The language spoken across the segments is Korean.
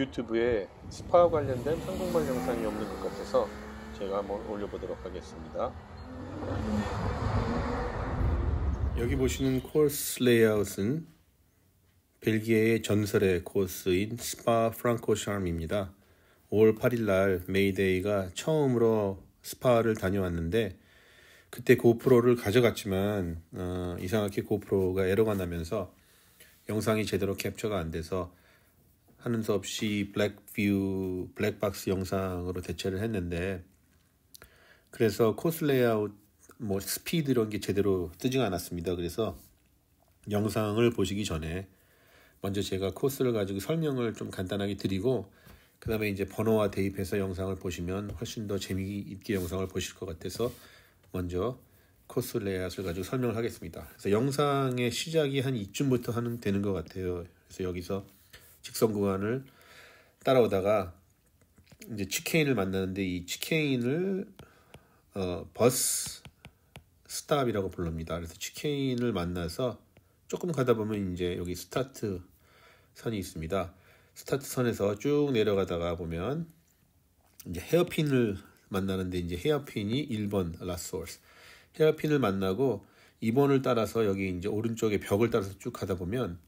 유튜브에 스파 관련된 한국말 영상이 없는 것 같아서 제가 한번 올려보도록 하겠습니다. 여기 보시는 코스 레이아웃은 벨기에의 전설의 코스인 스파 프랑코샤르입니다. 5월 8일 날 메이데이가 처음으로 스파를 다녀왔는데 그때 고프로를 가져갔지만 이상하게 고프로가 에러가 나면서 영상이 제대로 캡처가 안 돼서 하는 수 없이 블랙박스 영상으로 대체를 했는데, 그래서 코스 레이아웃 스피드 이런 게 제대로 뜨지가 않았습니다. 그래서 영상을 보시기 전에 먼저 제가 코스를 가지고 설명을 좀 간단하게 드리고 그 다음에 이제 번호와 대입해서 영상을 보시면 훨씬 더 재미있게 영상을 보실 것 같아서 먼저 코스 레이아웃을 가지고 설명을 하겠습니다. 그래서 영상의 시작이 한 이쯤부터 되는 것 같아요. 그래서 여기서 직선 구간을 따라오다가 이제 치케인을 만나는데 이 치케인을 버스 스탑이라고 부릅니다. 그래서 치케인을 만나서 조금 가다 보면 이제 여기 스타트 선이 있습니다. 스타트 선에서 쭉 내려가다가 보면 이제 헤어핀을 만나는데 이제 헤어핀이 1번 라소스. 헤어핀을 만나고 2번을 따라서 여기 이제 오른쪽에 벽을 따라서 쭉 가다 보면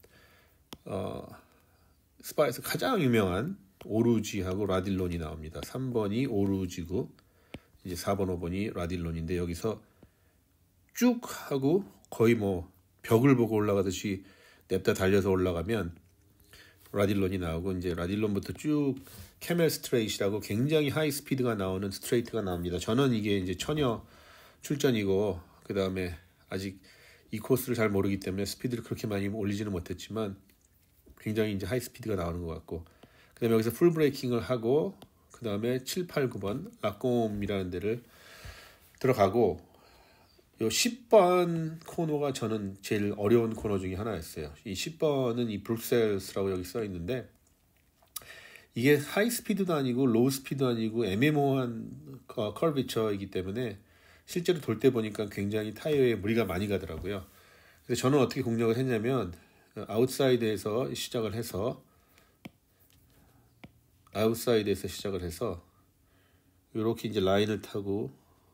스파에서 가장 유명한 오루지하고 라딜론이 나옵니다. 3번이 오루지고 이제 4번, 5번이 라딜론인데 여기서 쭉 하고 거의 벽을 보고 올라가듯이 냅다 달려서 올라가면 라딜론이 나오고 이제 라딜론부터 쭉 캐멜 스트레이트라고 굉장히 하이 스피드가 나오는 스트레이트가 나옵니다. 저는 이게 이제 처녀 출전이고 그 다음에 아직 이 코스를 잘 모르기 때문에 스피드를 그렇게 많이 올리지는 못했지만 굉장히 이제 하이 스피드가 나오는 것 같고 그 다음에 여기서 풀 브레이킹을 하고 그 다음에 7, 8, 9번 라꼼이라는 데를 들어가고 요 10번 코너가 저는 제일 어려운 코너 중에 하나였어요. 이 10번은 이 브룩셀스라고 여기 써 있는데 이게 하이 스피드도 아니고 로우 스피드도 아니고 애매모호한 커비처이기 때문에 실제로 돌 때 보니까 굉장히 타이어에 무리가 많이 가더라고요. 그래서 저는 어떻게 공략을 했냐면 아웃사이드에서 시작을 해서 이렇게 이제 라인을 타고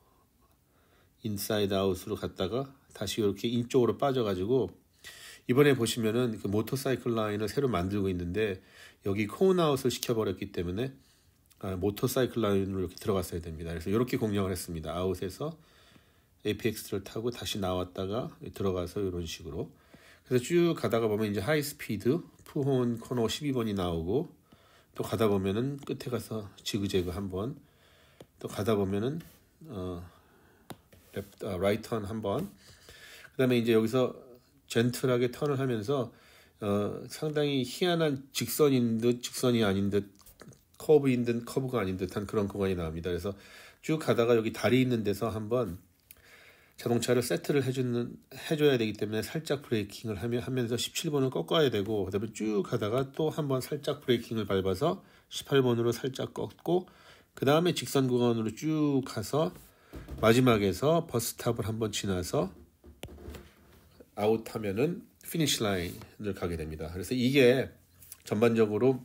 인사이드 아웃으로 갔다가 다시 이렇게 인쪽으로 빠져가지고 이번에 보시면은 그 모터사이클 라인을 새로 만들고 있는데 여기 콘 아웃을 시켜버렸기 때문에 모터사이클 라인으로 이렇게 들어갔어야 됩니다. 그래서 이렇게 공략을 했습니다. 아웃에서 APX를 타고 다시 나왔다가 들어가서 이런 식으로. 그래서 쭉 가다가 보면 이제 하이 스피드 푸혼 코너 12번이 나오고 또 가다 보면은 끝에 가서 지그재그 한번 또 가다 보면은 라이트 턴 한번 그 다음에 이제 여기서 젠틀하게 턴을 하면서 상당히 희한한 직선인 듯 직선이 아닌 듯 커브인 듯 커브가 아닌 듯한 그런 구간이 나옵니다. 그래서 쭉 가다가 여기 다리 있는 데서 한번 자동차를 세트를 해줘야 되기 때문에 살짝 브레이킹을 하면서 17번을 꺾어야 되고 그 다음에 쭉 가다가 또 한번 살짝 브레이킹을 밟아서 18번으로 살짝 꺾고 그 다음에 직선 구간으로 쭉 가서 마지막에서 버스탑을 한번 지나서 아웃하면은 피니시 라인을 가게 됩니다. 그래서 이게 전반적으로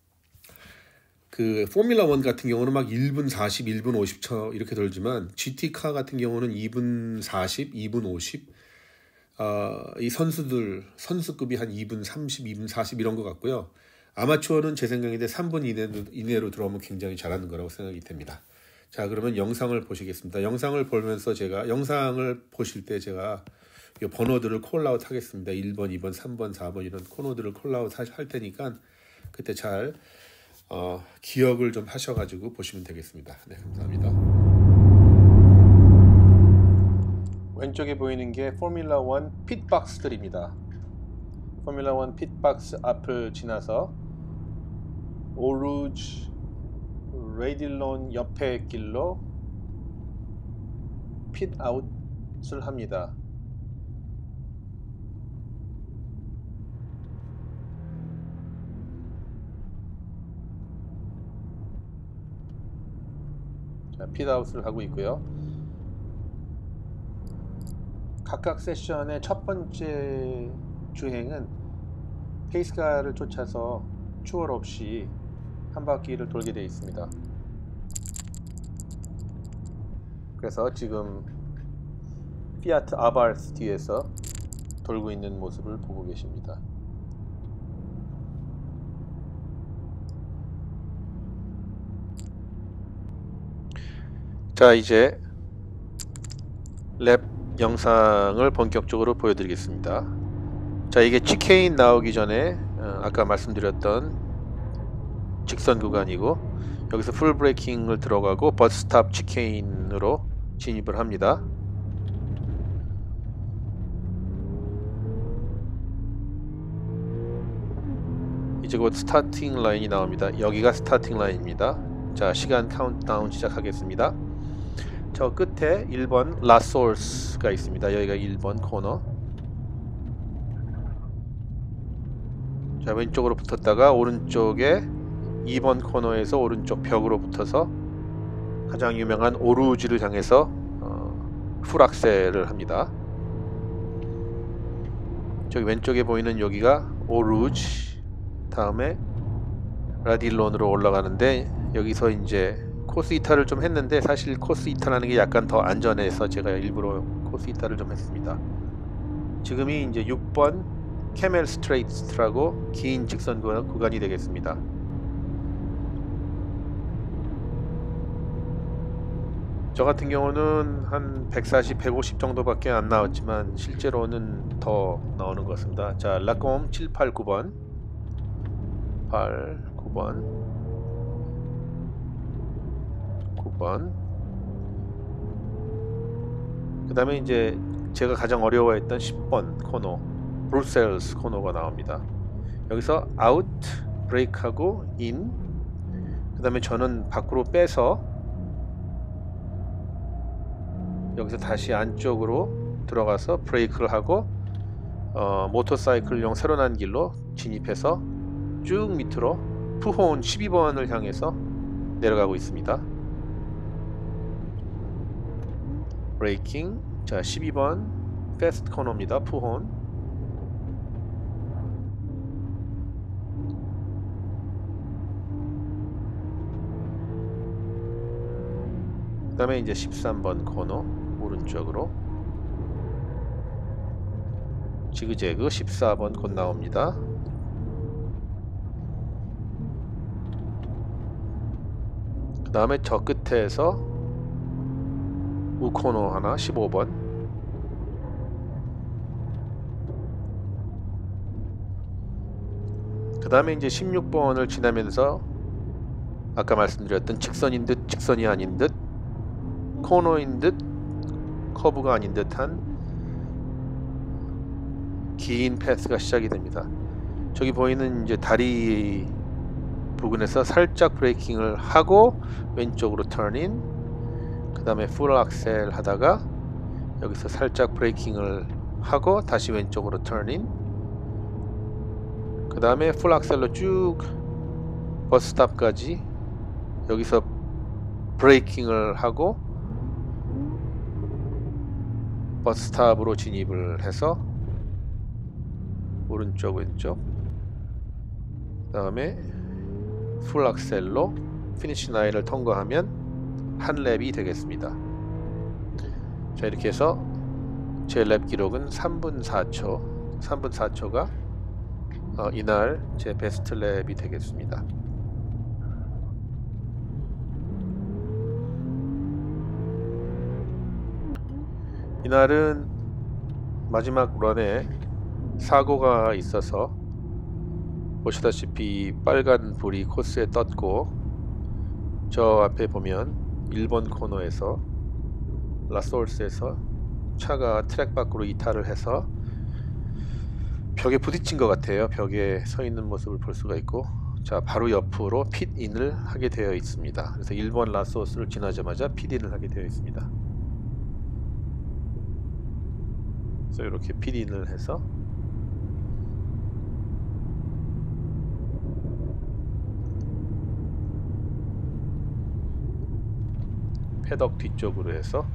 그 포뮬러 1 같은 경우는 막 1분 40, 1분 50초 이렇게 돌지만 GT카 같은 경우는 2분 40, 2분 50 이 선수급이 한 2분 30, 2분 40 이런 것 같고요. 아마추어는 제 생각인데 3분 이내로 들어오면 굉장히 잘하는 거라고 생각이 됩니다. 자, 그러면 영상을 보시겠습니다. 영상을 보실 때 제가 이 번호들을 콜아웃 하겠습니다. 1번, 2번, 3번, 4번 이런 코너들을 콜아웃 할 테니까 그때 잘 기억을 좀 하셔가지고 보시면 되겠습니다. 네, 감사합니다. 왼쪽에 보이는 게 포뮬러 1 핏박스들입니다. 포뮬러 1 핏박스 앞을 지나서 오루지 레딜론 옆에 길로 핏아웃을 합니다. 자, 핏아웃을 하고 있고요. 각각 세션의 첫 번째 주행은 페이스카를 쫓아서 추월 없이 한 바퀴를 돌게 되어 있습니다. 그래서 지금 피아트 아바르스 뒤에서 돌고 있는 모습을 보고 계십니다. 자, 이제 랩 영상을 본격적으로 보여드리겠습니다. 자, 이게 치케인 나오기 전에 아까 말씀드렸던 직선 구간이고, 여기서 풀 브레이킹을 들어가고 버스스탑 치케인으로 진입을 합니다. 이제 곧 스타팅 라인이 나옵니다. 여기가 스타팅 라인입니다. 자, 시간 카운트다운 시작하겠습니다. 저 끝에 1번 라소스가 있습니다. 여기가 1번 코너. 자, 왼쪽으로 붙었다가 오른쪽에 2번 코너에서 오른쪽 벽으로 붙어서 가장 유명한 오루지를 향해서 풀악셀을 합니다. 저기 왼쪽에 보이는 여기가 오루지, 다음에 라딜론으로 올라가는데, 여기서 이제 코스 이탈을 좀 했는데, 사실 코스 이탈하는 게 약간 더 안전해서 제가 일부러 코스 이탈을 좀 했습니다. 지금이 이제 6번 캐멜 스트레이트라고 긴 직선 구간이 되겠습니다. 저 같은 경우는 한 140, 150 정도밖에 안 나왔지만 실제로는 더 나오는 것 같습니다. 자, 라콤 7, 8, 9번 8, 9번 9번 그 다음에 이제 제가 가장 어려워했던 10번 코너 브루셀스 코너가 나옵니다. 여기서 아웃 브레이크하고 인, 그 다음에 저는 밖으로 빼서 여기서 다시 안쪽으로 들어가서 브레이크를 하고 모터사이클용 새로 난 길로 진입해서 쭉 밑으로 푸혼 12번을 향해서 내려가고 있습니다. 브레이킹. 자, 12번 패스트 코너입니다. 푸혼. 그 다음에 이제 13번 코너 오른쪽으로 지그재그 14번 곧 나옵니다. 그 다음에 저 끝에서 우코너 하나 15번, 그 다음에 이제 16번을 지나면서 아까 말씀드렸던 직선인 듯 직선이 아닌 듯, 코너인 듯 커브가 아닌 듯한 긴 패스가 시작이 됩니다. 저기 보이는 이제 다리 부근에서 살짝 브레이킹을 하고 왼쪽으로 턴인, 그 다음에 풀 악셀 하다가 여기서 살짝 브레이킹을 하고 다시 왼쪽으로 턴인, 그 다음에 풀 악셀로 쭉 버스스탑까지 여기서 브레이킹을 하고 버스스탑으로 진입을 해서 오른쪽 왼쪽, 그 다음에 풀 악셀로 피니시 라인을 통과하면 한 랩이 되겠습니다. 자, 이렇게 해서 제 랩 기록은 3분 4초 3분 4초가 이날 제 베스트 랩이 되겠습니다. 이날은 마지막 런에 사고가 있어서 보시다시피 빨간 불이 코스에 떴고, 저 앞에 보면 1번 코너에서 라소스에서 차가 트랙 밖으로 이탈을 해서 벽에 부딪힌 것 같아요. 벽에 서 있는 모습을 볼 수가 있고, 자, 바로 옆으로 핏인을 하게 되어 있습니다. 그래서 1번 라소스를 지나자마자 핏인을 하게 되어 있습니다. 그래서 이렇게 핏인을 해서 패덕 뒤쪽으로 해서,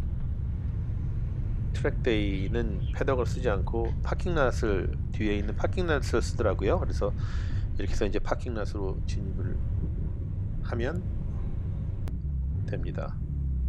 트랙데이는 패덕을 쓰지 않고 파킹랏을 뒤에 있는 파킹랏을 쓰더라고요. 그래서 이렇게 해서 이제 파킹랏으로 진입을 하면 됩니다.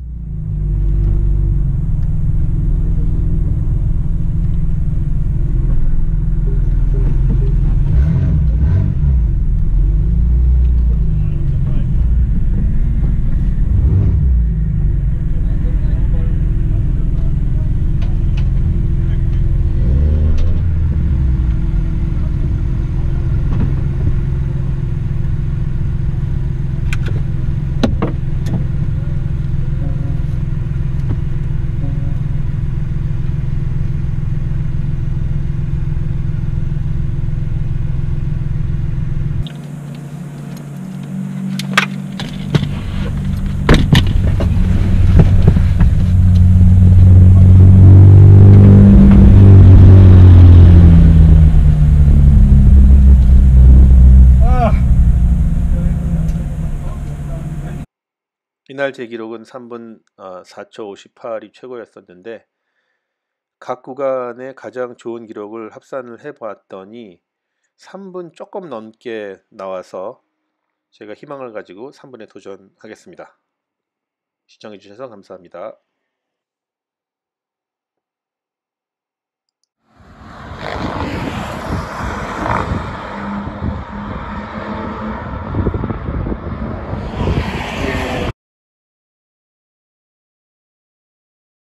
이날 제 기록은 3분 4초 58이 최고였었는데 각 구간의 가장 좋은 기록을 합산을 해봤더니 3분 조금 넘게 나와서 제가 희망을 가지고 3분에 도전하겠습니다. 시청해주셔서 감사합니다.